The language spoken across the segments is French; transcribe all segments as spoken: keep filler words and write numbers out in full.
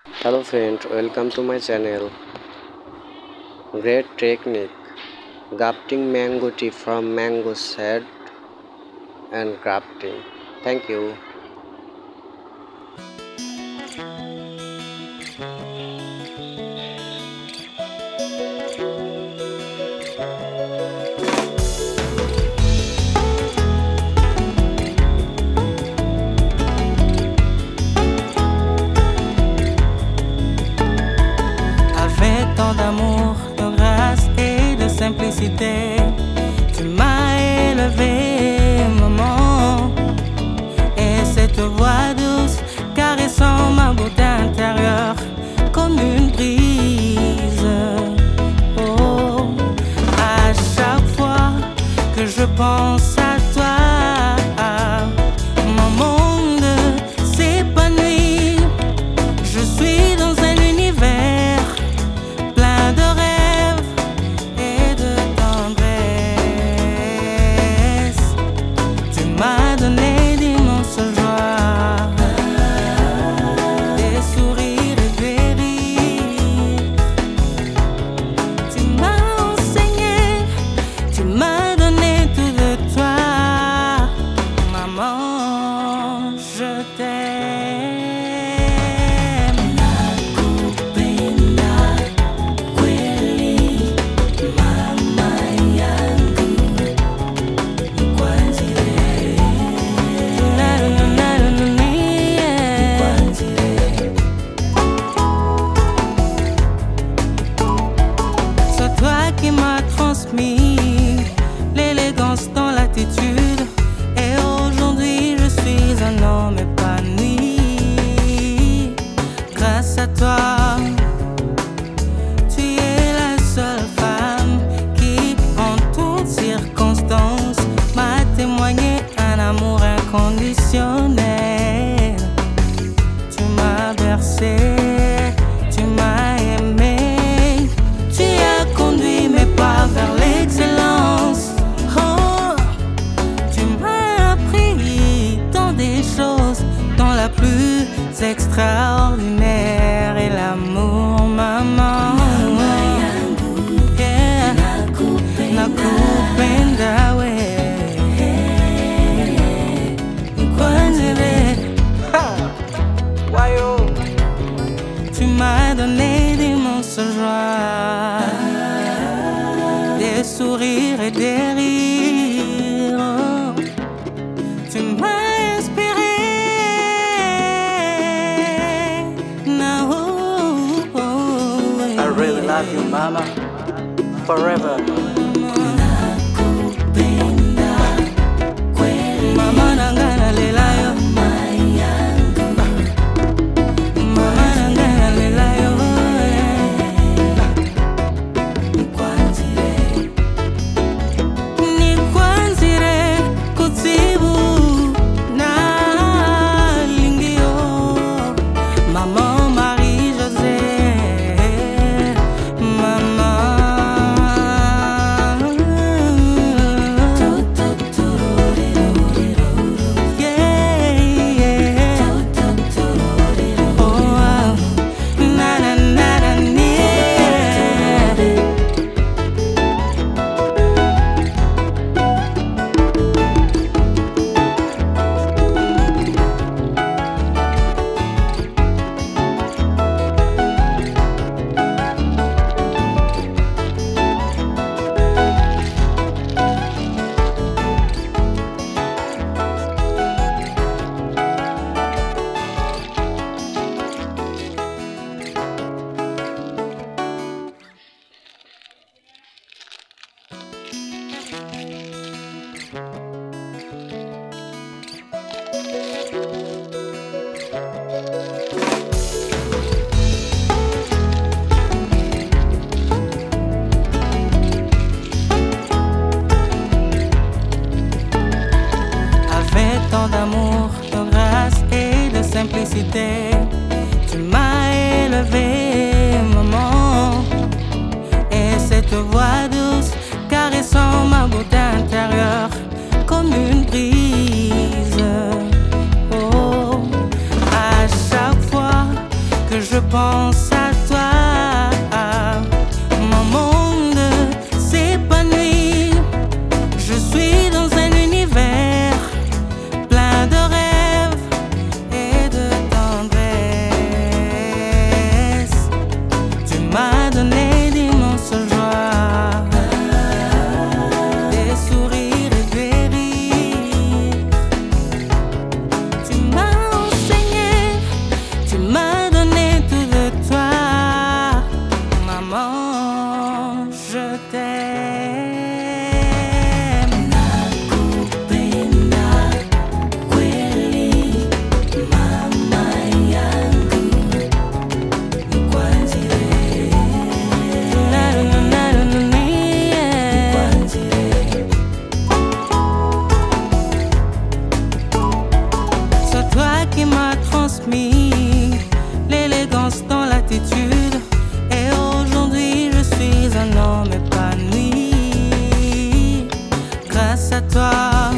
Hello friend, welcome to my channel. Great technique. Grafting mango tea from mango seed and grafting. Thank you. Avec tant d'amour, de grâce et de simplicité, tu m'as élevé, maman. Et cette voix douce caressant ma beauté intérieure comme une brise. Oh, à chaque fois que je pense à toi, mon monde s'épanouit. Je suis dans un univers plein de rêves et de tendresse. Tu m'as donné d'immenses joies, des sourires et des rires. Tu m'as enseigné, tu m'as donné tout de toi. Maman, je t'aime. C'est toi qui m'as transmis l'élégance dans l'attitude. Et aujourd'hui je suis un homme épanoui. Grâce à toi, tu es la seule femme qui, en toutes circonstances, m'a témoigné un amour inconditionnel. Tu m'as bercé, tu m'as aimé, tu as conduit mes pas vers l'excellence. Oh, tu m'as appris tant des choses, dans la plus extraordinaire et l'amour, maman. Yeah, nakupenda we. Tu m'as donné d'immenses joies, des sourires et des rires. Tu m'as inspiré. Now, I really love you, mama, forever. Mama nangana lela yo. Mama nangana lela yo. Nikwanzire kutsibu na lingio. Maman Marie-José. Maman. pense à toi. Mon monde s'épanouit. Je suis dans un univers plein de rêves et de tendresse. Tu m'as donné d'immenses joies, des sourires et des rires. Tu m'as enseigné, tu m'as donné tout de toi. Maman, je t'aime. Nakupenda kweli, mama yangu, nikwajire. Na, na, na, na, na, yeah. C'est toi qui m'as transmis l'élégance dans l'attitude. Et aujourd'hui je suis un homme épanoui. Grâce à toi,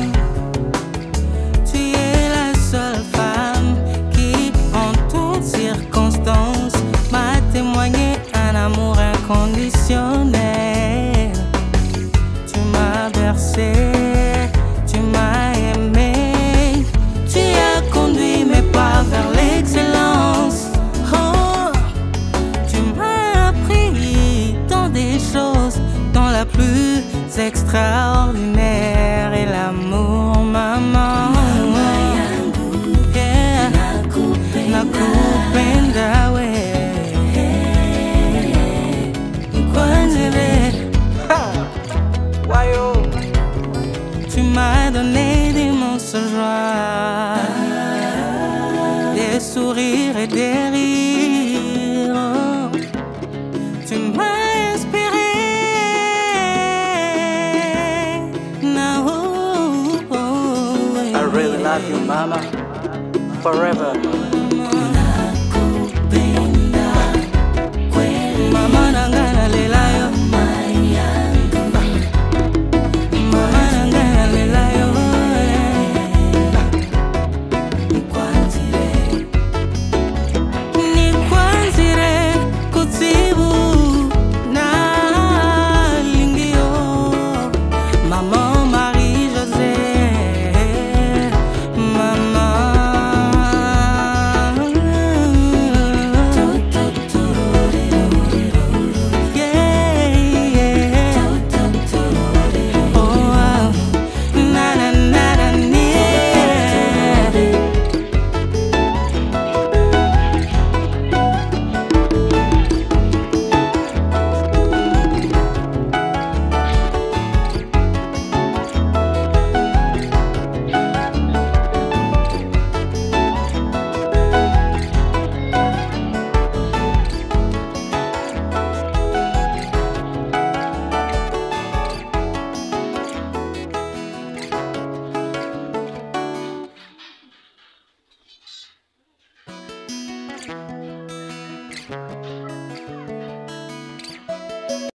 tu es la seule femme qui, en toutes circonstances, m'a témoigné un amour inconditionnel. Tu m'as bercé, tu m'as aimé, tu as conduit mes pas vers l'excellence. Oh, tu m'as appris tant des choses, dans la plus extraordinaire et l'amour, maman. Yeah. Nakupenda we. Nikwajire. Ha. Wayo. Tu m'as donné d'immenses joies, des sourires et des rires. Tu m'as inspiré. Now, oh, oh, I really love you, mama. Forever.